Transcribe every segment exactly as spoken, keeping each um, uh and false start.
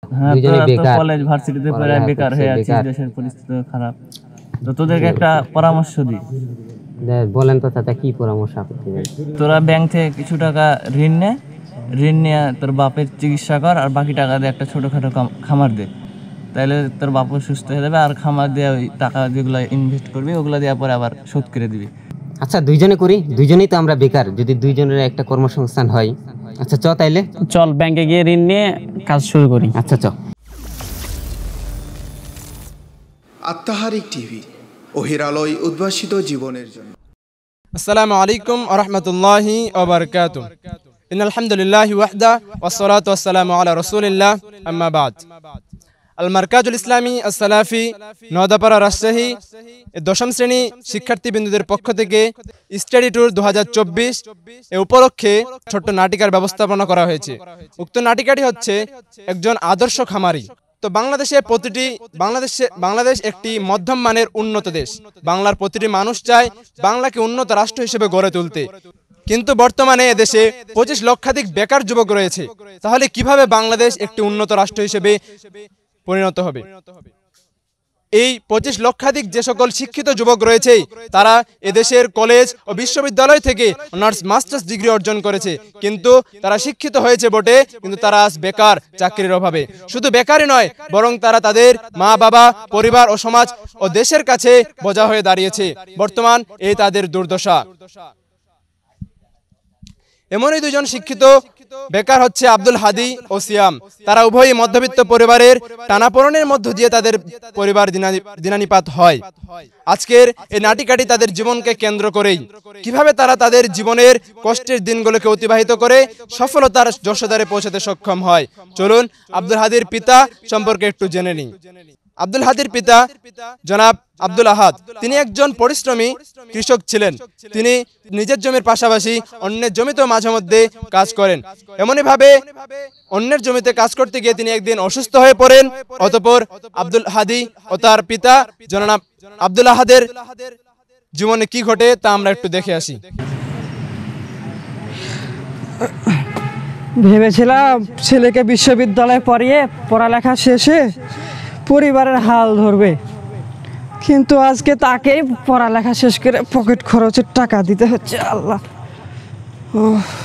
দুইজনে বেকার, কলেজ ভার্সিটিতে পড়ে বেকার হয়ে আছিস, দেশের পরিস্থিতি খারাপ, তো তোদেরকে একটা পরামর্শ দিই। বলেন তো চাচা, কি পরামর্শ আপনি দিবেন? তোরা ব্যাংক থেকে কিছু টাকা ঋণ নে, ঋণ নিয়ে তোর বাপের চিকিৎসা কর, আর বাকি টাকা দিয়ে একটা ছোটোখাটো খামার দে, তাহলে তোর বাপও সুস্থ হয়ে যাবে। আর খামার দিয়ে ওই টাকা যেগুলো ইনভেস্ট করবি ওগুলো দেওয়ার পরে আবার শোধ করে দিবি। আচ্ছা দুইজনে করি, দুইজনেই তো আমরা বেকার, যদি দুইজনের একটা কর্মসংস্থান হয়। আচ্ছা চ তাইলে চল ব্যাংকে গিয়ে ঋণ নিয়ে কাজ শুরু করি। আচ্ছা চ। আত্মাহারিক টিভি, অহিরালয় উদ্ভাসিত জীবনের জন্য। আসসালামু আলাইকুম ওয়া রাহমাতুল্লাহি ওয়া বারাকাতুহু। ইন্নাল হামদুলিল্লাহি ওয়াহদা ওয়াস সালাতু ওয়াস সালামু আলা রাসূলিল্লাহ, আম্মা বাদ। আল মারকাজুল ইসলামী আস-সালাফি নওদাপাড়া রাজশাহী দশম শ্রেণী শিক্ষার্থীবৃন্দদের পক্ষ থেকে স্টাডি ট্যুর দু হাজার চব্বিশ এ উপলক্ষে ছোট্ট নাটিকার ব্যবস্থাপনা করা হয়েছে। উক্ত নাটিকাটি হচ্ছে একজন আদর্শ খামারি। তো বাংলাদেশে প্রতিটি বাংলাদেশে বাংলাদেশ একটি মধ্যম মানের উন্নত দেশ। বাংলার প্রতিটি মানুষ চায় বাংলাকে উন্নত রাষ্ট্র হিসেবে গড়ে তুলতে, কিন্তু বর্তমানে এদেশে পঁচিশ লক্ষাধিক বেকার যুবক রয়েছে। তাহলে কিভাবে বাংলাদেশ একটি উন্নত রাষ্ট্র হিসেবে পরিণত হবে? এই পঁচিশ লক্ষাধিক যে সকল শিক্ষিত যুবক রয়েছে তারা এদেশের কলেজ ও বিশ্ববিদ্যালয় থেকে অনার্স মাস্টার্স ডিগ্রি অর্জন করেছে, কিন্তু তারা শিক্ষিত হয়েছে বটে, কিন্তু তারা আজ বেকার, চাকরির অভাবে। শুধু বেকারই নয়, বরং তারা তাদের মা বাবা, পরিবার ও সমাজ ও দেশের কাছে বোঝা হয়ে দাঁড়িয়েছে। বর্তমান এই তাদের দুর্দশা। এমনই দুজন শিক্ষিত বেকার হচ্ছে আব্দুল হাদি ও সিয়াম। তারা উভয়ই মধ্যবিত্ত পরিবারের টানাপোড়েনের মধ্য দিয়ে তাদের পরিবার দিনানিপাত হয়। আজকের এই নাটিকাটি তাদের জীবনকে কেন্দ্র করেই, কিভাবে তারা তাদের জীবনের কষ্টের দিনগুলোকে অতিবাহিত করে সফলতার যশোদারে পৌঁছাতে সক্ষম হয়। চলুন আব্দুল হাদির পিতা সম্পর্কে একটু জেনে নিই। আব্দুল হাদির পিতা জনাব আব্দুল আহাদ, তিনি একজন পরিশ্রমী কৃষক ছিলেন। তিনি নিজের জমির পাশাপাশি অন্যের জমিতেও মাঝে মধ্যে কাজ করেন। এমনই ভাবে অন্যের জমিতে কাজ করতে গিয়ে তিনি একদিন অসুস্থ হয়ে পড়েন। অতঃপর আব্দুল হাদি ও তার পিতা জনাব আব্দুল আহাদের জীবনে কি ঘটে তা আমরা একটু দেখে আসি। ভেবেছিলাম ছেলেকে বিশ্ববিদ্যালয়ে পড়িয়ে পড়ালেখা শেষে পরিবারের হাল ধরবে, কিন্তু আজকে তাকেই পড়ালেখা শেষ করে পকেট খরচের টাকা দিতে হচ্ছে। আল্লাহ, ও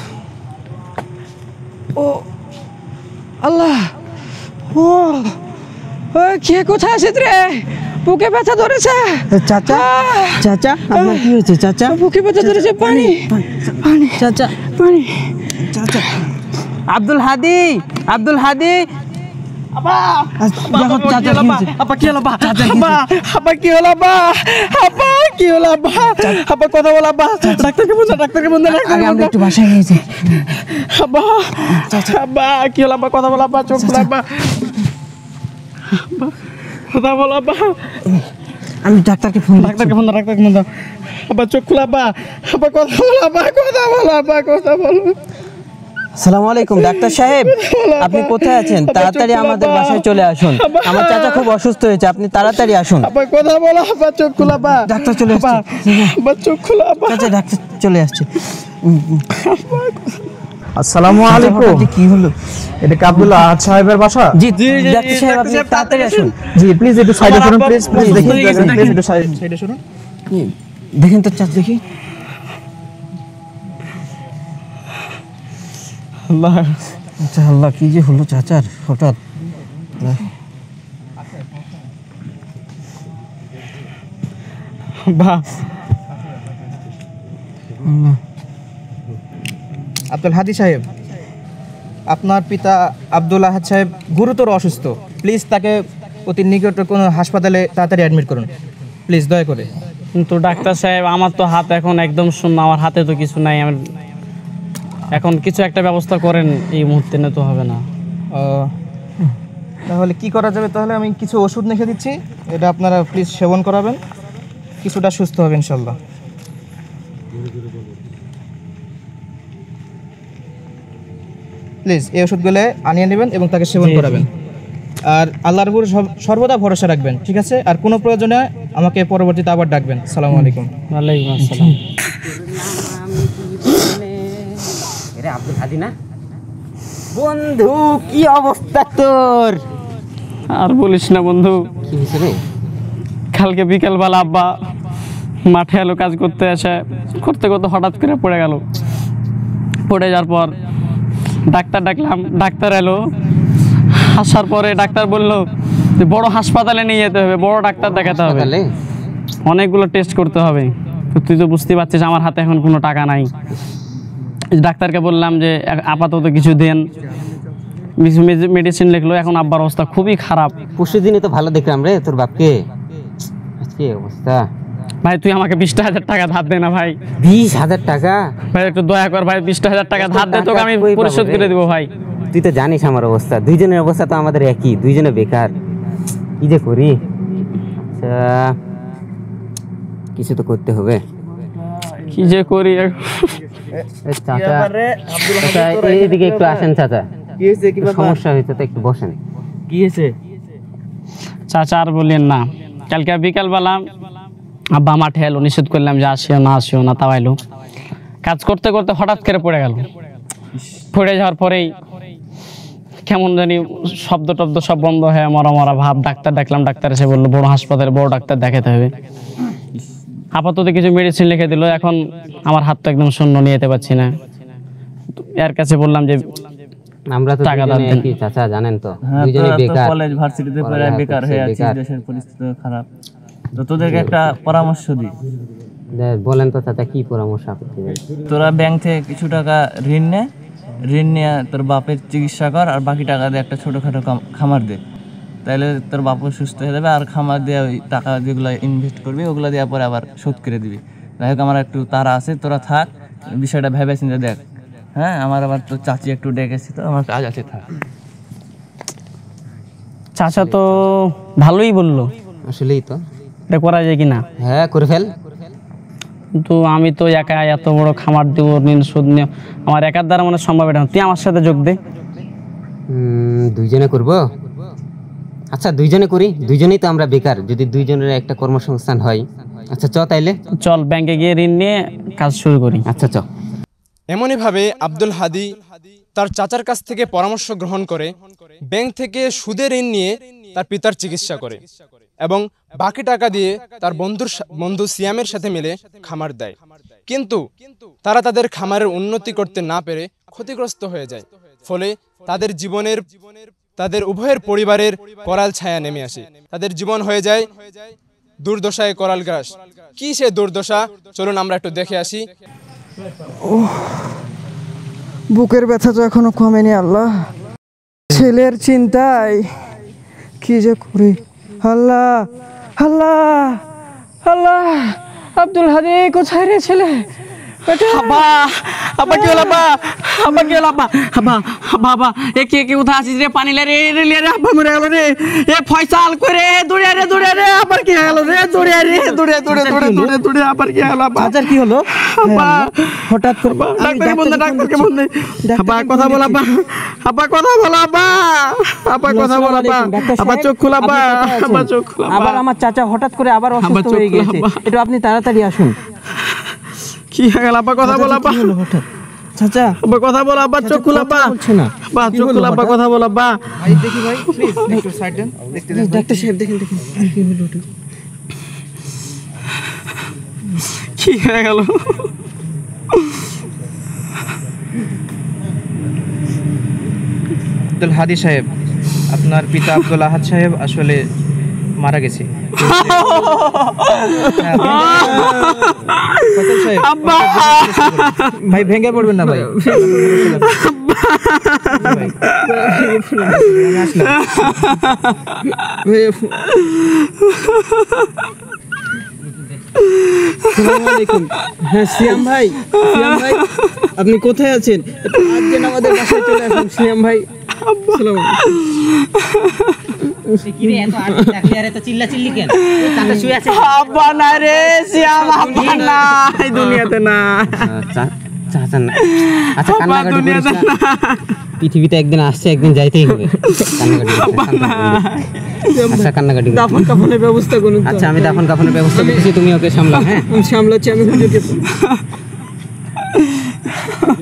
ও আল্লাহ, ও কে কোথায় আছিস রে? বুকে ব্যথা ধরেছে। চাচা, চাচা আপনার কি হয়েছে? চাচা বুকে ব্যথা ধরেছে। পানি, পানি চাচা, পানি। চাচা আব্দুল হাদি, আব্দুল হাদি। আপা চাচা আপা কি হলো? আপা কি হলো? আপা কি হলো? আপা কথা বল। আপা ডাক্তারকে বন্ধ, ডাক্তারকে বন্ধ। আমরা একটু বাসায় গিয়েছি। আপা আপা কি হলো? আপা কথা বল। আপা চোখ খোলা। আপা কথা বল। আপা আমি ডাক্তারকে ফোন ডাক্তারকে ফোন ডাক্তারকে ফোন আপা চোখ খোলা। আপা আপা কথা বল। আপা কথা বল। আপা কথা বল। আসসালামু আলাইকুম ডাক্তার সাহেব, আপনি কোথায় আছেন? তাড়াতাড়ি আমাদের বাসায় চলে আসুন। আমার চাচা খুব অসুস্থ হয়েছে, আপনি তাড়াতাড়ি আসুন। আপা কথা বল। আপা চোখ খোলা। আপা ডাক্তার চলে আসছে। আপা চোখ খোলা। আপা চাচা ডাক্তার চলে আসছে। আসসালামু আলাইকুম। কি হলো? এটা কি আব্দুল আহাদ সাহেবের বাসা? জি ডাক্তার সাহেব, আপনি তাড়াতাড়ি আসুন। জি প্লিজ একটু সাইডে সরুন। প্লিজ প্লিজ দেখুন, প্লিজ একটু সাইডে সরুন। দেখেন তো চাচা, দেখি। আল্লাহ, আচ্ছা আল্লাহ, কি যে হলো চাচার হঠাৎ? বা আব্দুল হাদি সাহেব, আপনার পিতা আব্দুল আহাদ সাহেব গুরুতর অসুস্থ। প্লিজ তাকে অতি নিকট কোনো হাসপাতালে তাড়াতাড়ি অ্যাডমিট করুন, প্লিজ দয়া করে। কিন্তু ডাক্তার সাহেব, আমার তো হাত এখন একদম শূন্য, আমার হাতে তো কিছু নাই। আমার এখন কিছু একটা ব্যবস্থা করেন, এই মুহূর্তে না তো হবে না। তাহলে কি করা যাবে? তাহলে আমি কিছু ওষুধ লিখে দিচ্ছি, এটা আপনারা প্লিজ সেবন করাবেন, কিছুটা সুস্থ হবে ইনশাল্লাহ। প্লিজ এই ওষুধগুলো আনিয়ে নেবেন এবং তাকে সেবন করাবেন। আর আল্লাহর উপর সর্বদা ভরসা রাখবেন, ঠিক আছে? আর কোনো প্রয়োজনে আমাকে পরবর্তীতে আবার ডাকবেন। আসসালামু আলাইকুম। ওয়ালাইকুম আসসালাম। আব্দুল হাদি না বন্ধু, কি অবস্থা তোর? আর বলিস না বন্ধু, কি হয়েছে রে? কালকে বিকেলবেলা আব্বা মাঠে এলো কাজ করতে, এসে করতে করতে হঠাৎ করে পড়ে গেল। পড়ে যাওয়ার পর ডাক্তার ডাকলাম, ডাক্তার এলো। আসার পরে ডাক্তার বললো যে বড় হাসপাতালে নিয়ে যেতে হবে, বড় ডাক্তার দেখাতে হবে, হাসপাতালে? অনেকগুলো টেস্ট করতে হবে। তো তুই তো বুঝতে পারছিস আমার হাতে এখন কোনো টাকা নাই। ডাক্তারকে বললাম যে আপাতত কিছু দেন, মেডিসিন লিখলো। এখন আব্বার অবস্থা খুবই খারাপ। পরশু দিনে তো ভালো দেখলাম রে তোর বাপকে, আজকে অবস্থা। ভাই তুই আমাকে বিশটা হাজার টাকা ধার দে না ভাই। বিশ হাজার টাকা? ভাই একটু দয়া কর ভাই, বিশটা হাজার টাকা ধার দে, তোকে আমি পরিশোধ করে দেবো ভাই। তুই তো জানিস আমার অবস্থা, দুইজনের অবস্থা তো আমাদের একই, দুইজনে বেকার। কি যে করি? আচ্ছা কিছু তো করতে হবে। কি যে করি? এ চাচা, চাচা এইদিকে একটু আসেন চাচা। কি হয়েছে? কি সমস্যা হয়েছে তো, একটু বসেন। কি হয়েছে? চাচা আর বললেন না, কালকে বিকালবেলা আব্বা মাঠে এলো, নিষেধ করলাম যে আসিও না আসিও না, তাও এলো। কাজ করতে করতে হঠাৎ করে পড়ে গেল। পড়ে যাওয়ার পরেই কেমন জানি শব্দ টব্দ সব বন্ধ হয়ে মরা মরা ভাব। ডাক্তার ডাকলাম, ডাক্তার এসে বললো বড় হাসপাতালে বড় ডাক্তার দেখাতে হবে। আপাতত কিছু মেডিসিন লিখে দিল। এখন আমার হাত তো একদম শূন্য, নিয়ে যেতে পারছি না। এর কাছে বললাম যে আমরা তো টাকা দুইজনে দেন। একই চাচা, জানেন তো, হ্যাঁ, দুইজনে তোরা তো বেকার। কলেজ ভার্সিটিতে পড়ে পড়ালেখা বেকার করছি, হয়ে আছিস, বেকার। দেশের পরিস্থিতি খারাপ। তো তোদেরকে একটা পরামর্শ দিই, দে- বলেন তো চাচা, কি পরামর্শ আপত্তি নেই? তোরা ব্যাংক থেকে কিছু টাকা ঋণ নে, ঋণ নিয়ে তোর বাপের চিকিৎসা কর, আর বাকি টাকা দিয়ে একটা ছোটোখাটো কাম- খামার দে। তাহলে তোর বাপও সুস্থ হয়ে যাবে, আর খামার দিয়ে ওই টাকা যেগুলো ইনভেস্ট করবি ওগুলো দেওয়ার পরে আবার শোধ করে দিবি। যাই হোক, আমার একটু তাড়া আছে, তোরা থাক, বিষয়টা ভেবে চিন্তে দেখ। হ্যাঁ, আমার আবার তো চাচি একটু ডেকেছি, তো আমার কাজ আছে, থাক। চাচা তো ভালোই বললো, আসলেই তো, এটা করা যায় কিনা। হ্যাঁ করে ফেল। কিন্তু আমি তো একা এত বড় খামার দিব, ঋণ শোধ নিয়ে আমার একার দ্বারা মনে হয় সম্ভব এটা না। তুই আমার সাথে যোগ দে। উম, দুইজনে করব? আচ্ছা দুইজনে করি, দুইজনেই তো আমরা বেকার, যদি দুইজনের একটা কর্মসংস্থান হয়। আচ্ছা চ তাইলে। চল ব্যাংকে গিয়ে ঋণ নিয়ে কাজ শুরু করি। আচ্ছা চ। এমনইভাবে আব্দুল হাদি তার চাচার কাছ থেকে পরামর্শ গ্রহণ করে ব্যাংক থেকে সুদে ঋণ নিয়ে তার পিতার চিকিৎসা করে এবং বাকি টাকা দিয়ে তার বন্ধুর সা- বন্ধু সিয়ামের সাথে মিলে খামার দেয়। কিন্তু তারা তাদের খামারের উন্নতি করতে না পেরে ক্ষতিগ্রস্ত হয়ে যায়। ফলে তাদের জীবনের তাদের উভয়ের পরিবারের করাল ছায়া নেমে আসে। তাদের জীবন হয়ে যায় দুর্দশায় করাল গ্রাস। কি সে দুর্দশা, চলুন আমরা একটু দেখে আসি। বুকের ব্যথা তো এখনো কমেনি আল্লাহ। ছেলের চিন্তায় কি যে করি। আল্লাহ আল্লাহ আল্লাহ, আব্দুল হাদি কোথায় রে ছেলে? আব্বা আব্বা কি হলো আব্বা? আব্বা কি হলো আব্বা? আব্বা আব্বা আব্বা এ কে কে কোথায় আছিস রে? পানি লে রে রে লে রে, আব্বা মরে গেল রে। এ ফয়সাল করে দৌড়ে রে দৌড়ে রে, আবার কি গেল রে? দৌড়ে রে দৌড়ে দৌড়ে দৌড়ে দৌড়ে দৌড়ে আবার কি গেল আব্বা? চাচার কি হলো? আব্বা হঠাৎ করে ডাক্তারকে বন্ধ, ডাক্তারকে বন্ধ। আব্বা কথা বল আব্বা, আব্বা কথা বল আব্বা, আব্বা কথা বল আব্বা, আব্বা চোখ খোলা আব্বা, আব্বা চোখ খোলা আব্বা। আবার আমার চাচা হঠাৎ করে আবার অসুস্থ চোখ হয়ে খোলা গেছে, আব্বা। একটু আপনি তাড়াতাড়ি আসুন। কি হয়ে গেল আব্বা? কথা বল আব্বা, হঠাৎ চাচা আব্বা কথা বল আব্বা, চোখ খোলা আব্বা, বলছে না। আব্বা চোখ খোলা আব্বা, কথা বল আব্বা। ভাই দেখি ভাই, প্লিজ একটু সাইড দেন, দেখতে দেন। ডাক্তার সাহেব দেখেন দেখেন আর কি হলো ওটা? কি হয়ে গেল? আব্দুল হাদি সাহেব, আপনার পিতা আব্দুল আহাদ সাহেব আসলে মারা গেছে। ফয়সাল সাহেব, ভাই ভেঙে পড়বেন না ভাই। ভাই, আমি আসলাম। আসসালামু আলাইকুম। হ্যাঁ সিয়াম ভাই, সিয়াম ভাই আপনি কোথায় আছেন? একটু আজকে আমাদের বাসায় চলে আসুন সিয়াম ভাই। আসসালামু আব্বা না রে, সিয়াম আব্বা না, এই দুনিয়াতে না। চা- চাচা না। আচ্ছা কান্নাকাটি করিস না। পৃথিবীতে একদিন আসছে, একদিন যাইতেই হবে। কান্নাকাটি করিস না, শান্ত হবি। আচ্ছা কান্নাকাটি করিস না। দাফন কাফনের ব্যবস্থা করুন তো। আচ্ছা আমি দাফন কাফনের ব্যবস্থা করতেছি, তুমি ওকে সামলাও। হ্যাঁ আমি সামলাচ্ছি, আমি হুজুরকে।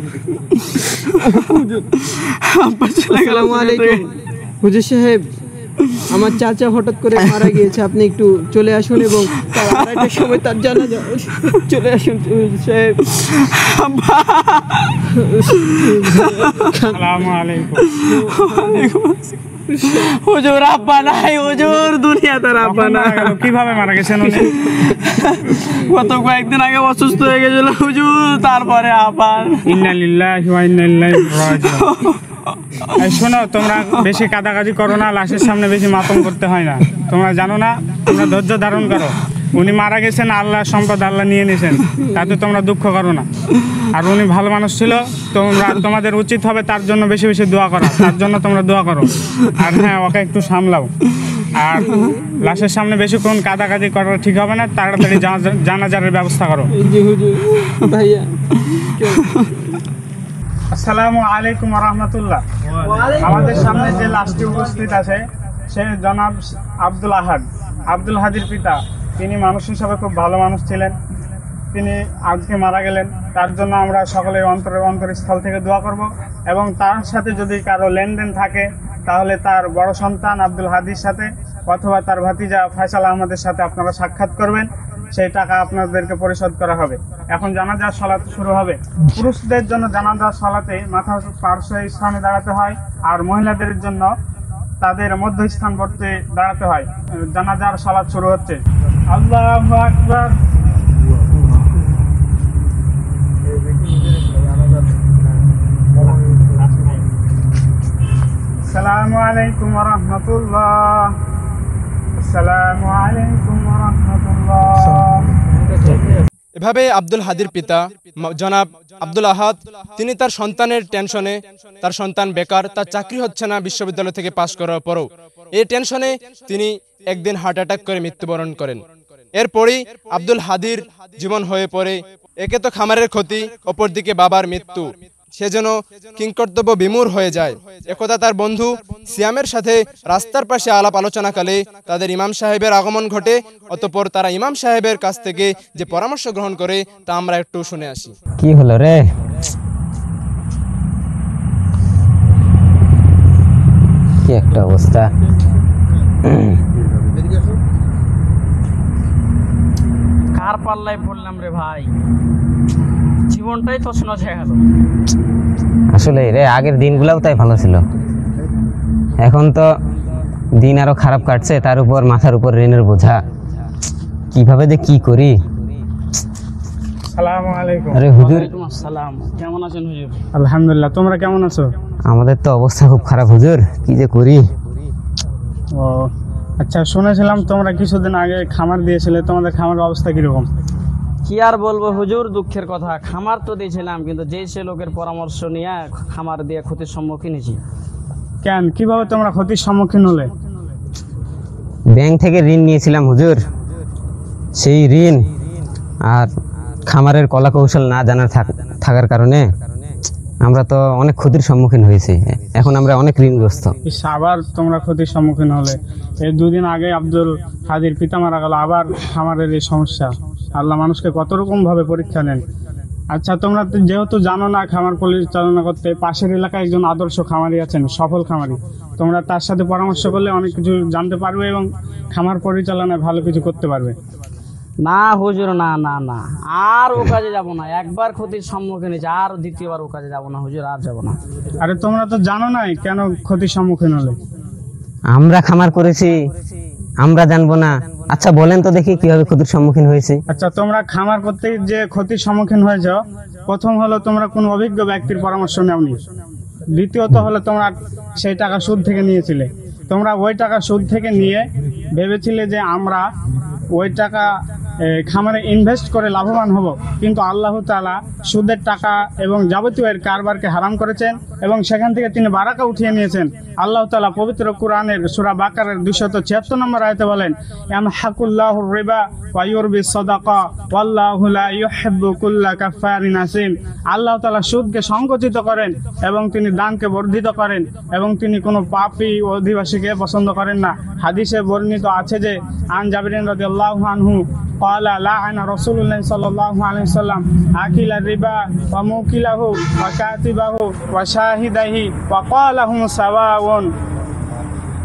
আসসালামু আলাইকুম হুজুর সাহেব, আমার চাচা হঠাৎ করে মারা গিয়েছে, আপনি একটু চলে আসুন এবং তার আড়াইটার সময় তার জানাজা চলে আসুন সাহেব। আসসালামু আলাইকুম। হুজুর আব্বা নাই, হুজুর দুনিয়াতে আব্বা না। কিভাবে মারা গেছেন উনি? গত কয়েকদিন আগে অসুস্থ হয়ে গেছিল হুজুর, তারপরে আবার। ইন্না লিল্লাহি ওয়া ইন্না ইলাইহি রাজিউন। এই শোনো, তোমরা বেশি কাদাকাজি করো না, লাশের সামনে বেশি মাতম করতে হয় না। তোমরা জানো না, তোমরা ধৈর্য ধারণ করো। উনি মারা গেছেন, আল্লাহ সম্পদ আল্লাহ নিয়ে নিয়েছেন, তাতে তোমরা দুঃখ করো না। আর উনি ভালো মানুষ ছিল, তোমরা তোমাদের উচিত হবে তার জন্য বেশি বেশি দোয়া করা, তার জন্য তোমরা দোয়া করো। আর হ্যাঁ, ওকে একটু সামলাও। আর লাশের সামনে বেশিক্ষণ কাদাকাদি করা ঠিক হবে না, তাড়াতাড়ি জানাজারের ব্যবস্থা করো। ভাইয়া, আসসালামু আলাইকুম ওয়া রাহমাতুল্লাহ। আমাদের সামনে যে লাশটি উপস্থিত আছে সে জনাব আব্দুল আহাদ, আব্দুল হাদির পিতা। তিনি মানুষ হিসাবে খুব ভালো মানুষ ছিলেন। তিনি আজকে মারা গেলেন, তার জন্য আমরা সকলের অন্তরের অন্তরস্থল থেকে দোয়া করব। এবং তার সাথে যদি কারো লেনদেন থাকে তাহলে তার বড় সন্তান আব্দুল হাদির সাথে অথবা তার ভাতিজা ফয়সাল আহমদের সাথে আপনারা সাক্ষাৎ করবেন, সেই টাকা আপনাদেরকে পরিশোধ করা হবে। এখন জানাজার সালাত শুরু হবে। পুরুষদের জন্য জানাজার সালাতে মাথা পার্শ্ব স্থানে দাঁড়াতে হয়, আর মহিলাদের জন্য তাদের মধ্যস্থান করতে দাঁড়াতে হয়। জানাজার সালাত শুরু হচ্ছে। আল্লাহু আকবার। আসসালামু আলাইকুম ওয়া রাহমাতুল্লাহ। আসসালামু আলাইকুম ওয়া রাহমাতুল্লাহ। এভাবে আব্দুল হাদির পিতা ম- জনাব আব্দুল আহাদ, তিনি তার সন্তানের টেনশনে, তার সন্তান বেকার, তার চাকরি হচ্ছে না বিশ্ববিদ্যালয় থেকে পাশ করার পরও, এই টেনশনে তিনি একদিন হার্ট অ্যাটাক করে মৃত্যুবরণ করেন। এরপরই আব্দুল হাদির জীবন হয়ে পড়ে একে তো খামারের ক্ষতি, অপরদিকে বাবার মৃত্যু। সে যেন কিংকর্তব্য বিমূঢ় হয়ে যায়। একদা তার বন্ধু সিয়ামের সাথে রাস্তার পাশে আলাপ আলোচনাকালে তাদের ইমাম সাহেবের আগমন ঘটে। অতঃপর তারা ইমাম সাহেবের কাছ থেকে যে পরামর্শ গ্রহণ করে তা আমরা একটু শুনে আসি। কি হলো রে? কি একটা অবস্থা! কার পাল্লায় পড়লাম রে ভাই, জীবনটাই তছনছ হয়ে গেল। আসলে রে, আগের দিনগুলোও তাই ভালো ছিল, এখন তো দিন আরো খারাপ কাটছে, তার উপর মাথার উপর ঋণের বোঝা। কিভাবে যে কি করি। আসসালামু আলাইকুম। আরে হুজুর, আসসালাম। কেমন আছেন হুজুর? আলহামদুলিল্লাহ। তোমরা কেমন আছো? আমাদের তো অবস্থা খুব খারাপ হুজুর, কি যে করি। ও আচ্ছা, শুনেছিলাম তোমরা কিছুদিন আগে খামার দিয়েছিলে, তোমাদের খামারের অবস্থা কিরকম? কি আর বলবো হুজুর, দুঃখের কথা। খামার তো দিয়েছিলাম, কিন্তু যে সে লোকের পরামর্শ নিয়ে খামার দিয়ে ক্ষতির সম্মুখীন হয়েছি। কেন, কিভাবে তোমরা ক্ষতির সম্মুখীন হলে? ব্যাংক থেকে ঋণ নিয়েছিলাম হুজুর, সেই ঋণ আর খামারের কলা কৌশল না জানার থাক- থাকার কারণে আমরা তো অনেক ক্ষতির সম্মুখীন হয়েছি। এখন আমরা অনেক ঋণগ্রস্ত। ইস, আবার তোমরা ক্ষতির সম্মুখীন হলে। এই দুদিন আগে আব্দুল হাদির পিতা মারা গেল, আবার খামারের এই সমস্যা। আল্লাহ মানুষকে কত রকম ভাবে পরীক্ষা নেন। আচ্ছা, তোমরা তো যেহেতু জানো না খামার পরিচালনা করতে, পাশের এলাকায় একজন আদর্শ খামারি আছেন, সফল খামারি। তোমরা তার সাথে পরামর্শ করলে অনেক কিছু জানতে পারবে এবং খামার পরিচালনায় ভালো কিছু করতে পারবে। না হুজুর, না না না, আর ও কাজে যাব না। একবার ক্ষতির সম্মুখীন হয়েছে, আর দ্বিতীয়বার ও কাজে যাব না হুজুর, আর যাব না। আরে তোমরা তো জানো না কেন ক্ষতির সম্মুখীন হলে। আমরা খামার করেছি, আমরা জানবো না? আচ্ছা বলেন তো দেখি কিভাবে ক্ষতির সম্মুখীন হয়েছে। আচ্ছা, তোমরা খামার করতে যে ক্ষতির সম্মুখীন হয়েছ, প্রথম হলো তোমরা কোনো অভিজ্ঞ ব্যক্তির পরামর্শ নেওনি। দ্বিতীয়ত হলো তোমরা সেই টাকা সুদ থেকে নিয়েছিলে। তোমরা ওই টাকা সুদ থেকে নিয়ে ভেবেছিলে যে আমরা ওই টাকা এ, খামারে ইনভেস্ট করে লাভবান হব, কিন্তু আল্লাহ তাআলা সুদের টাকা এবং যাবতীয় এর কারবারকে হারাম করেছেন এবং সেখান থেকে তিনি বারাকা উঠিয়ে নিয়েছেন। আল্লাহ তাআলা পবিত্র কোরআনের সূরা বাকারার দুইশত ছিয়াত্তর নম্বর আয়াতে বলেন, ইয়ামহাকুল্লাহুর রিবা ওয়া ইউরবিস সাদাকা ওয়াল্লাহু লা ইউহিব্বু কুল্লা কাফারিন আসিম। আল্লাহ তাআলা সুদকে সংকুচিত করেন এবং তিনি দানকে বর্ধিত করেন এবং তিনি কোনো পাপী অধিবাসীকে পছন্দ করেন না। হাদিসে বর্ণিত আছে যে, আন জাবিরিন রাদিয়াল্লাহু আনহু قال لعن رسول الله صلى الله عليه وسلم آكل الربا وموكله وكاتبه وشاهده وقال هم سواء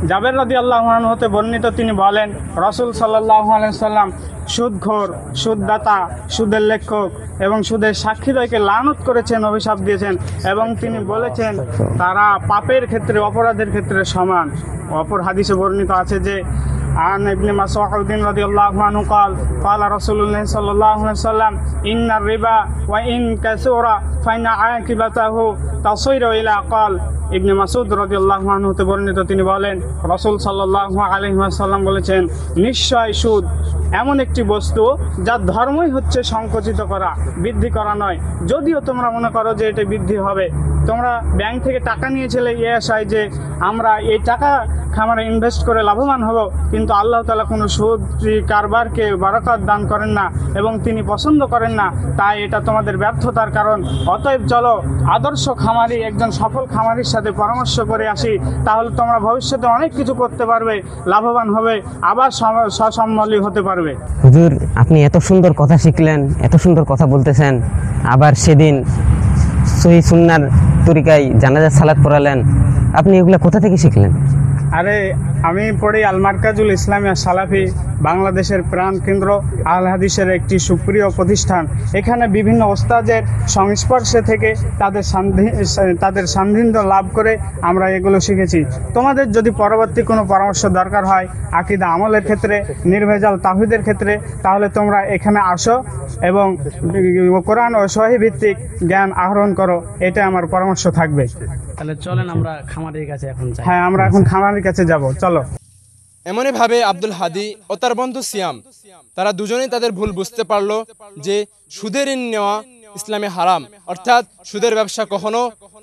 জাবের রাদিয়াল্লাহু আনহু হতে বর্ণিত, তিনি বলেন রাসূল সাল্লাল্লাহু আলাইহি সাল্লাম সুদখোর, সুদদাতা, সুদের লেখক এবং সুদের সাক্ষীদ্বয়কে লানত করেছেন, অভিশাপ দিয়েছেন এবং তিনি বলেছেন তারা পাপের ক্ষেত্রে, অপরাধের ক্ষেত্রে সমান। অপর হাদিসে বর্ণিত আছে যে عن ابن مسعود رضي الله عنه قال قال رسول الله صلى الله عليه وسلم إن الربا وإن كثر فإن عاقبته تصير إلى قال ইবনে মাসউদ রাদিয়াল্লাহু আনহু তে বর্ণিত, তিনি বলেন রাসূল সাল্লাল্লাহু আলাইহি ওয়াসাল্লাম বলেছেন নিশ্চয় সুদ এমন একটি বস্তু যার ধর্মই হচ্ছে সংকুচিত করা, বৃদ্ধি করা নয়। যদিও তোমরা মনে করো যে এটা বৃদ্ধি হবে, তোমরা ব্যাংক থেকে টাকা নিয়েছিলে এই আশায় যে আমরা এই টাকা খামারে ইনভেস্ট করে লাভবান হব, কিন্তু আল্লাহ তাআলা কোনো সুদ কারবারকে বারাকাত দান করেন না এবং তিনি পছন্দ করেন না, তাই এটা তোমাদের ব্যর্থতার কারণ। অতএব চলো আদর্শ খামারি, একজন সফল খামারির সাথে পরামর্শ করে আসি, তাহলে তোমরা ভবিষ্যতে অনেক কিছু করতে পারবে, লাভবান হবে, আবার স্বসম্বলী হতে পারবে। হুজুর, আপনি এত সুন্দর কথা শিখলেন, এত সুন্দর কথা বলতেছেন, আবার সেদিন সহি সুন্নাহর তরিকায় জানাজা সালাত পড়ালেন, আপনি এগুলা কোথা থেকে শিখলেন? আরে আমি পড়ি আল মারকাজুল ইসলামিয়া সালাফি, বাংলাদেশের প্রাণ কেন্দ্র, আল হাদিসের একটি সুপ্রিয় প্রতিষ্ঠান। এখানে বিভিন্ন ওস্তাদের সংস্পর্শে থেকে তাদের তাদের সান্নিধ্য লাভ করে আমরা এগুলো শিখেছি। তোমাদের যদি পরবর্তী কোনো পরামর্শ দরকার হয় আকীদা আমলের ক্ষেত্রে, নির্ভেজাল তাওহীদের ক্ষেত্রে, তাহলে তোমরা এখানে আসো এবং কোরআন ও সহিহ ভিত্তিক জ্ঞান আহরণ করো, এটা আমার পরামর্শ থাকবে। তাহলে চলেন আমরা খামারের কাছে এখন যাই। হ্যাঁ, আমরা এখন খামারের কাছে যাব, চলো। এমনই ভাবে আব্দুল হাদি ও তার বন্ধু সিয়াম, তারা দুজনেই তাদের ভুল বুঝতে পারলো যে সুদের ঋণ নেওয়া ইসলামে হারাম, অর্থাৎ সুদের ব্যবসা কখনো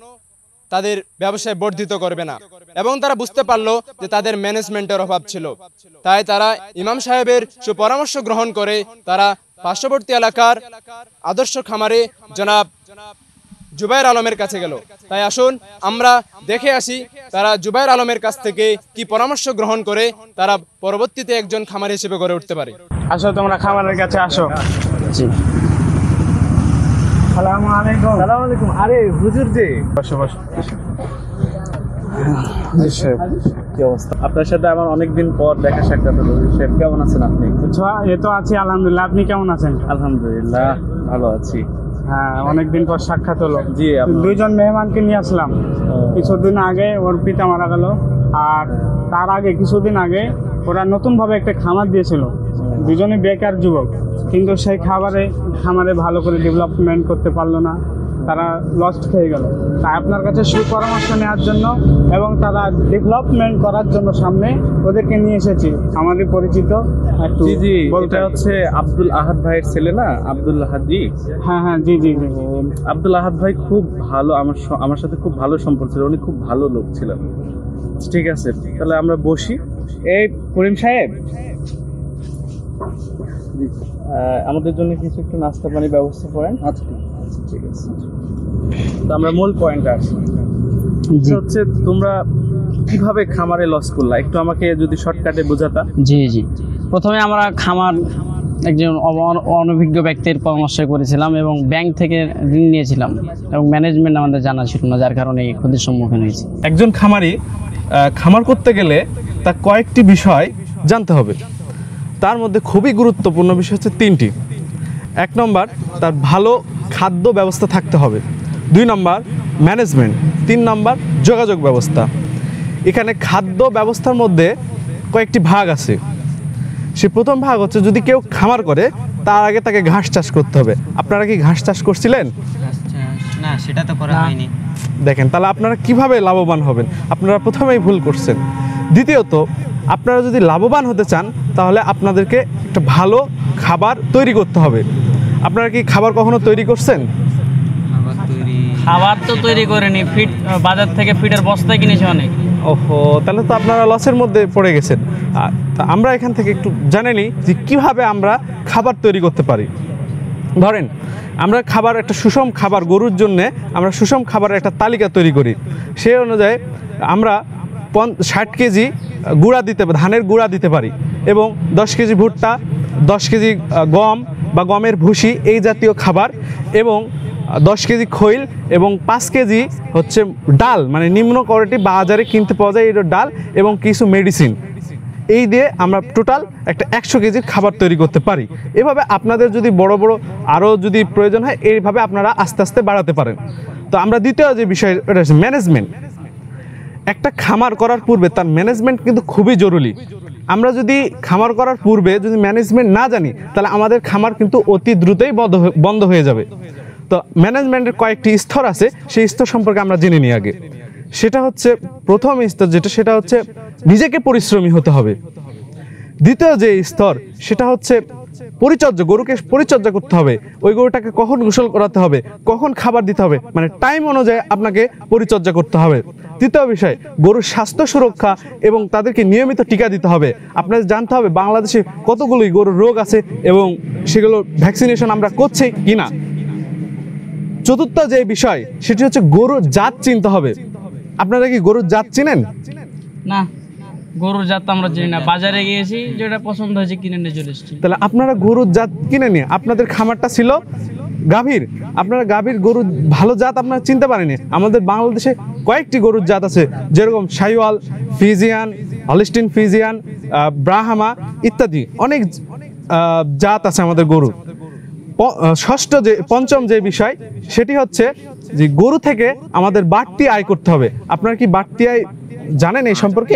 তাদের ব্যবসায় বর্ধিত করবে না, এবং তারা বুঝতে পারলো যে তাদের ম্যানেজমেন্টের অভাব ছিল। তাই তারা ইমাম সাহেবের সুপরামর্শ গ্রহণ করে তারা পার্শ্ববর্তী এলাকার আদর্শ খামারে জনাব জুবাইর আলমের কাছে গেল। তাই আসুন আমরা দেখে আসি তারা জুবাইর আলমের কাছ থেকে কি পরামর্শ গ্রহণ করে তারা পরবর্তীতে একজন খামারি হিসেবে গড়ে উঠতে পারে। আসো, তোমরা খামারের কাছে আসো। জি, আসসালামু আলাইকুম। আসসালামু আলাইকুম। আরে হুজুর যে, বসো বসো। কি অবস্থা? আপনার সাথে আমার অনেকদিন পর দেখা সাক্ষাৎ হলো। শেখ, কেমন আছেন আপনি? আচ্ছা, এই তো আছি আলহামদুলিল্লাহ। আপনি কেমন আছেন? আলহামদুলিল্লাহ ভালো আছি। হ্যাঁ, অনেকদিন পর সাক্ষাৎ হলো। জি, দুইজন মেহমানকে নিয়ে আসলাম। কিছুদিন আগে ওর পিতা মারা গেল, আর তার আগে কিছুদিন আগে ওরা নতুনভাবে একটা খামার দিয়েছিল। দুজনে বেকার যুবক, কিন্তু সেই খাবারে খামারে ভালো করে ডেভেলপমেন্ট করতে পারলো না, তারা লস্ট খেয়ে গেল। তাই আপনার কাছে সুপরামর্শ নেওয়ার জন্য এবং তারা ডেভেলপমেন্ট করার জন্য সামনে ওদেরকে নিয়ে এসেছি। আমাদের পরিচিত একটু জি জি, বলতে এটা হচ্ছে আব্দুল আহাদ ভাইয়ের ছেলে না, আব্দুল হাদি? হ্যাঁ হ্যাঁ, জি জি জি। আব্দুল আহাদ ভাই খুব ভালো, আমার আমার সাথে খুব ভালো সম্পর্ক ছিল, উনি খুব ভালো লোক ছিলেন। ঠিক আছে, তাহলে আমরা বসি। এই করিম সাহেব, আমাদের জন্য কিছু একটু নাস্তা পানির ব্যবস্থা করেন। আচ্ছা ঠিক আছে। তো আমরা মূল পয়েন্টে আসি, হচ্ছে তোমরা কিভাবে খামারে লস করলা, একটু আমাকে যদি শর্টকাটে বোঝাতা। জি জি, প্রথমে আমরা খামার একজন অনভিজ্ঞ ব্যক্তির পরামর্শ করেছিলাম এবং ব্যাংক থেকে ঋণ নিয়েছিলাম এবং ম্যানেজমেন্ট আমাদের জানা ছিল না, যার কারণে এই ক্ষতির সম্মুখীন হয়েছি। একজন খামারি খামার করতে গেলে তার কয়েকটি বিষয় জানতে হবে, তার মধ্যে খুবই গুরুত্বপূর্ণ বিষয় হচ্ছে তিনটি। এক নম্বর, তার ভালো খাদ্য ব্যবস্থা থাকতে হবে। দুই নম্বর ম্যানেজমেন্ট। তিন নম্বর যোগাযোগ ব্যবস্থা। এখানে খাদ্য ব্যবস্থার মধ্যে কয়েকটি ভাগ আছে। সে প্রথম ভাগ হচ্ছে, যদি কেউ খামার করে তার আগে তাকে ঘাস চাষ করতে হবে। আপনারা কি ঘাস চাষ করছিলেন? না, সেটা তো করা হয়নি। দেখেন, তাহলে আপনারা কিভাবে লাভবান হবেন? আপনারা প্রথমেই ভুল করছেন। দ্বিতীয়ত, আপনারা যদি লাভবান হতে চান তাহলে আপনাদেরকে একটা ভালো খাবার তৈরি করতে হবে। আপনারা কি খাবার কখনো তৈরি করছেন? খাবার তো তৈরি করিনি, ফিট বাজার থেকে ফিটের বস্তায় কিনেছি অনেক। ওহো, তাহলে তো আপনারা লসের মধ্যে পড়ে গেছেন। আমরা এখান থেকে একটু জেনে নিই যে কীভাবে আমরা খাবার তৈরি করতে পারি। ধরেন, আমরা খাবার একটা সুষম খাবার গরুর জন্যে আমরা সুষম খাবারের একটা তালিকা তৈরি করি। সেই অনুযায়ী আমরা ষাট কেজি গুঁড়া দিতে ধানের গুঁড়া দিতে পারি এবং দশ কেজি ভুট্টা, দশ কেজি গম বা গমের ভুসি, এই জাতীয় খাবার এবং দশ কেজি খৈল এবং পাঁচ কেজি হচ্ছে ডাল, মানে নিম্ন কোয়ালিটি বাজারে কিনতে পাওয়া যায় এই ডাল এবং কিছু মেডিসিন, এই দিয়ে আমরা টোটাল একটা একশো কেজির খাবার তৈরি করতে পারি। এভাবে আপনাদের যদি বড় বড় আরও যদি প্রয়োজন হয় এইভাবে আপনারা আস্তে আস্তে বাড়াতে পারেন। তো আমরা দ্বিতীয় যে বিষয় এটা হচ্ছে ম্যানেজমেন্ট। একটা খামার করার পূর্বে তার ম্যানেজমেন্ট কিন্তু খুবই জরুরি। আমরা যদি খামার করার পূর্বে যদি ম্যানেজমেন্ট না জানি তাহলে আমাদের খামার কিন্তু অতি দ্রুতই বন্ধ বন্ধ হয়ে যাবে। তো ম্যানেজমেন্টের কয়েকটি স্তর আছে, সেই স্তর সম্পর্কে আমরা জেনে নিই আগে। সেটা হচ্ছে প্রথম স্তর যেটা, সেটা হচ্ছে নিজেকে পরিশ্রমী হতে হবে। দ্বিতীয় যে স্তর সেটা হচ্ছে পরিচর্যা, গরুকে পরিচর্যা করতে হবে। ওই গরুটাকে কখন গোসল করাতে হবে, কখন খাবার দিতে হবে, মানে টাইম অনুযায়ী আপনাকে পরিচর্যা করতে হবে। তৃতীয় বিষয় গরুর স্বাস্থ্য সুরক্ষা এবং তাদেরকে নিয়মিত টিকা দিতে হবে। আপনাদের জানতে হবে বাংলাদেশে কতগুলোই গরুর রোগ আছে এবং সেগুলো ভ্যাকসিনেশন আমরা করছি কিনা। চতুর্থ যে বিষয় সেটি হচ্ছে গরুর জাত চিনতে হবে। আপনারা কি গরুর জাত চিনেন? না, গরুর জাত আমরা চিনি না, বাজারে গিয়েছি যেটা পছন্দ হয়েছে কিনে নিয়ে চলে এসেছি। তাহলে আপনারা গরুর জাত কিনে নিয়ে, আপনাদের খামারটা ছিল গাভীর, আপনারা গাভীর গরুর ভালো জাত আপনারা চিনতে পারেনি। আমাদের বাংলাদেশে কয়েকটি গরুর জাত আছে, যেরকম Sahiwal, Friesian, Holstein Friesian, Brahma ইত্যাদি অনেক জাত আছে আমাদের গরুর। ষষ্ঠ যে পঞ্চম যে বিষয় সেটি হচ্ছে যে গরু থেকে আমাদের বাড়তি আয় করতে হবে। আপনারা কি বাড়তি আয় জানেন এই সম্পর্কে?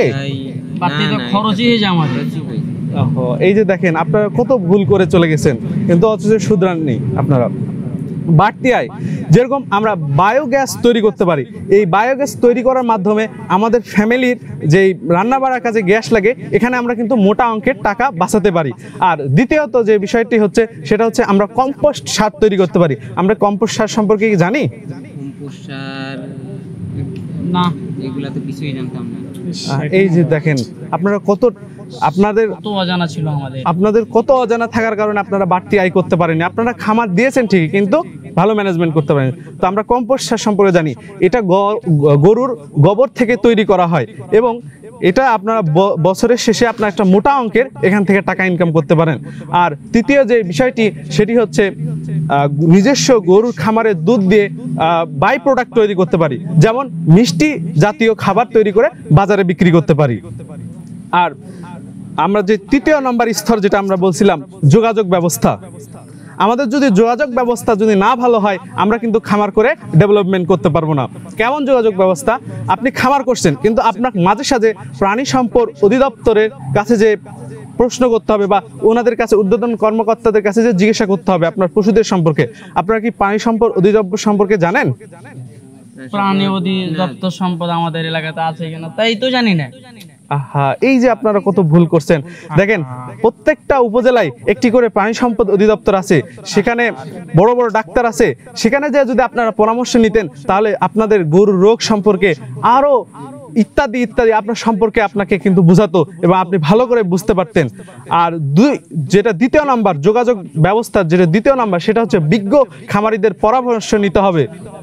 এই যে দেখেন আপনারা কত ভুল করে চলে গেছেন, কিন্তু অথচ শুধরান নেই আপনারা। বাড়তি আয় যেরকম আমরা বায়োগ্যাস তৈরি করতে পারি, এই বায়োগ্যাস তৈরি করার মাধ্যমে আমাদের ফ্যামিলির যেই রান্না বাড়ার কাজে গ্যাস লাগে, এখানে আমরা কিন্তু মোটা অঙ্কের টাকা বাঁচাতে পারি। আর দ্বিতীয়ত যে বিষয়টি হচ্ছে সেটা হচ্ছে আমরা কম্পোস্ট সার তৈরি করতে পারি। আমরা কম্পোস্ট সার সম্পর্কে কি জানি? কম্পোস্ট সার না, এগুলা তো কিছুই জানতাম না। এই যে দেখেন আপনারা কত আপনাদের কত অজানা ছিল আমাদের, আপনাদের কত অজানা থাকার কারণে আপনারা বাড়তি আয় করতে পারেননি। আপনারা খামার দিয়েছেন ঠিকই, কিন্তু ভালো ম্যানেজমেন্ট করতে পারেন। তো আমরা কম্পোস্ট সার সম্পর্কে জানি, এটা গরুর গোবর থেকে তৈরি করা হয় এবং এটা আপনারা বছরের শেষে আপনার একটা মোটা অঙ্কের এখান থেকে টাকা ইনকাম করতে পারেন। আর তৃতীয় যে বিষয়টি সেটি হচ্ছে নিজস্ব গরুর খামারের দুধ দিয়ে বাই প্রোডাক্ট তৈরি করতে পারি, যেমন মিষ্টি জাতীয় খাবার তৈরি করে বাজারে বিক্রি করতে পারি। আর আমরা যে তৃতীয় নম্বর স্তর যেটা আমরা বলছিলাম যোগাযোগ ব্যবস্থা, আমাদের যদি যোগাযোগ ব্যবস্থা যদি না ভালো হয় আমরা কিন্তু খামার করে ডেভেলপমেন্ট করতে পারবো না। কেমন যোগাযোগ ব্যবস্থা? আপনি খামার করছেন কিন্তু আপনার মাঝে সাঝে প্রাণী সম্পদ অধিদপ্তরের কাছে যে প্রশ্ন করতে হবে বা ওনাদের কাছে ঊর্ধ্বতন কর্মকর্তাদের কাছে যে জিজ্ঞাসা করতে হবে আপনার পশুদের সম্পর্কে। আপনারা কি প্রাণী সম্পদ অধিদপ্তর সম্পর্কে জানেন? প্রাণী অধিদপ্তর সম্পদ আমাদের এলাকাতে আছে কিনা তাই তো জানি না। আহা, এই যে আপনারা কত ভুল করছেন। দেখেন প্রত্যেকটা উপজেলায় একটি করে প্রাণী সম্পদ অধিদপ্তর আছে, সেখানে বড় বড় ডাক্তার আছে, সেখানে যে যদি আপনারা পরামর্শ নিতেন তাহলে আপনাদের গরুর রোগ সম্পর্কে আরো ইত্যাদি ইত্যাদি আপনার সম্পর্কে আপনাকে কিন্তু বুঝাতো এবং আপনি ভালো করে বুঝতে পারতেন। আর দুই যেটা দ্বিতীয় নাম্বার যোগাযোগ ব্যবস্থা, যেটা দ্বিতীয় নাম্বার সেটা হচ্ছে বিজ্ঞ খামারিদের পরামর্শ নিতে হবে।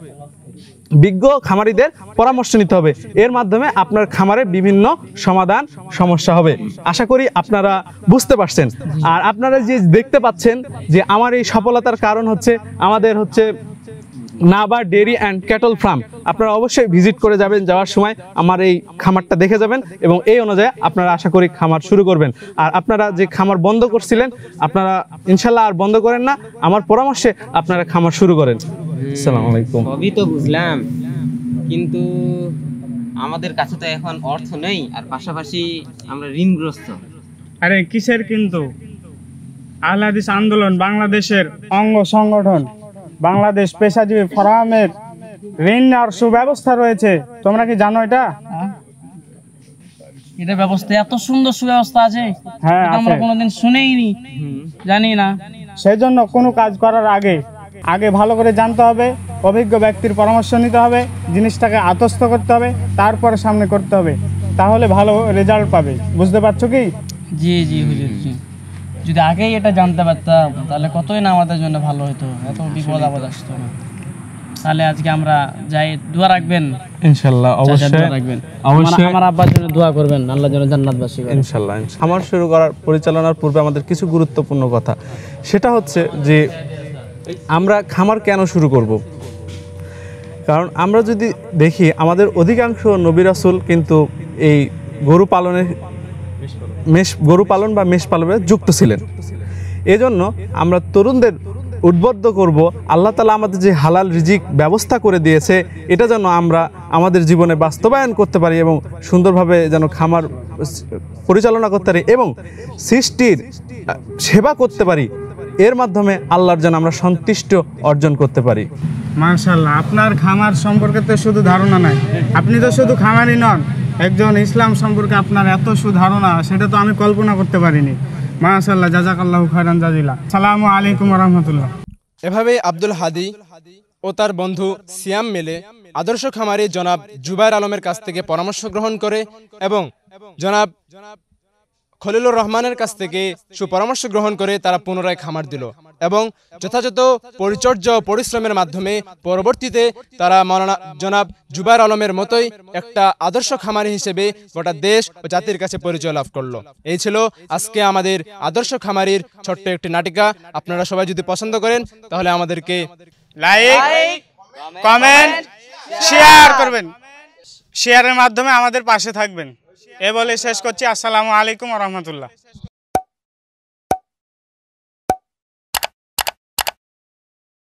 বিজ্ঞ খামারিদের পরামর্শ নিতে হবে, এর মাধ্যমে আপনার খামারের বিভিন্ন সমাধান সমস্যা হবে। আশা করি আপনারা বুঝতে পারছেন। আর আপনারা যে দেখতে পাচ্ছেন যে আমার এই সফলতার কারণ হচ্ছে আমাদের হচ্ছে Naba dairy and cattle farm. আপনারা অবশ্যই ভিজিট করে যাবেন, যাওয়ার সময় আমার এই খামারটা দেখে যাবেন এবং এই অনুযায়ী আপনারা আশা করি খামার শুরু করবেন। আর আপনারা যে খামার বন্ধ করছিলেন আপনারা ইনশাল্লাহ আর বন্ধ করেন না, আমার পরামর্শে আপনারা খামার শুরু করেন। আসসালামু আলাইকুম। সবই তো বুঝলাম, কিন্তু আমাদের কাছে তো এখন অর্থ নেই, আর পাশাপাশি আমরা ঋণগ্রস্ত। আরে কিসের কিন্তু? আহলে হাদিস আন্দোলন বাংলাদেশের অঙ্গ সংগঠন বাংলাদেশ পেশাজীবী ফোরামের ঋণ আর সুব্যবস্থা রয়েছে, তোমরা কি জানো এটা? এটা ব্যবস্থা এত সুন্দর সুব্যবস্থা আছে, হ্যাঁ আমরা কোনোদিন শুনেইনি, জানি না। সেই জন্য কোনো কাজ করার আগে আগে ভালো করে জানতে হবে, অভিজ্ঞ ব্যক্তির পরামর্শ নিতে হবে, জিনিসটাকে আত্মস্থ করতে হবে, তারপরে সামনে করতে হবে, তাহলে ভালো রেজাল্ট পাবে। বুঝতে পারছো কি? জি জি হুজুর, জি। যদি আগেই এটা জানতে পারতাম তাহলে কতই না আমাদের জন্য ভালো হতো, এত বিপদ আপদ আসতো না। তাহলে আজকে আমরা যাই, দোয়া রাখবেন ইনশাআল্লাহ। অবশ্যই রাখবেন, অবশ্যই আমার আব্বার জন্য দোয়া করবেন, আল্লাহ যেন জান্নাতবাসী করেন ইনশাআল্লাহ। খামার শুরু করার পরিচালনার পূর্বে আমাদের কিছু গুরুত্বপূর্ণ কথা, সেটা হচ্ছে যে আমরা খামার কেন শুরু করব। কারণ আমরা যদি দেখি আমাদের অধিকাংশ নবী রাসূল কিন্তু এই গরু পালনের মেষ গরু পালন বা মেষ পালনে যুক্ত ছিলেন। এজন্য আমরা তরুণদের উদ্বুদ্ধ করব, আল্লাহ তাআলা আমাদের যে হালাল রিজিক ব্যবস্থা করে দিয়েছে এটা যেন আমরা আমাদের জীবনে বাস্তবায়ন করতে পারি এবং সুন্দরভাবে যেন খামার পরিচালনা করতে পারি এবং সৃষ্টির সেবা করতে পারি, এর মাধ্যমে আল্লাহর যেন আমরা সন্তুষ্ট অর্জন করতে পারি। মাশাআল্লাহ, আপনার খামার সম্পর্কে তো শুধু ধারণা নাই, আপনি তো শুধু খামারই নন, একজন ইসলাম সম্পর্কে আপনার এত সুধারণা সেটা তো আমি কল্পনা করতে পারিনি। মাশাআল্লাহ, জাযাকাল্লাহু খায়রান জাযিলা। আসসালামু আলাইকুম ওয়া রাহমাতুল্লাহ। এভাবেই আব্দুল হাদি ও তার বন্ধু সিয়াম মিলে আদর্শ খামারি জনাব জুবায়ের আলমের কাছ থেকে পরামর্শ গ্রহণ করে এবং জনাব খলিলুর রহমানের কাছ থেকে সুপরামর্শ গ্রহণ করে তারা পুনরায় খামার দিল এবং যথাযথ পরিচর্যা ও পরিশ্রমের মাধ্যমে পরবর্তীতে তারা মাওলানা জনাব জুবায়ের আলমের মতোই একটা আদর্শ খামারি হিসেবে গোটা দেশ ও জাতির কাছে পরিচয় লাভ করলো। এই ছিল আজকে আমাদের আদর্শ খামারির ছোট্ট একটি নাটিকা। আপনারা সবাই যদি পছন্দ করেন তাহলে আমাদেরকে লাইক, কমেন্ট, শেয়ার করবেন, শেয়ারের মাধ্যমে আমাদের পাশে থাকবেন। এ বলে শেষ করছি। আসসালামু আলাইকুম ওয়া রাহমাতুল্লাহ।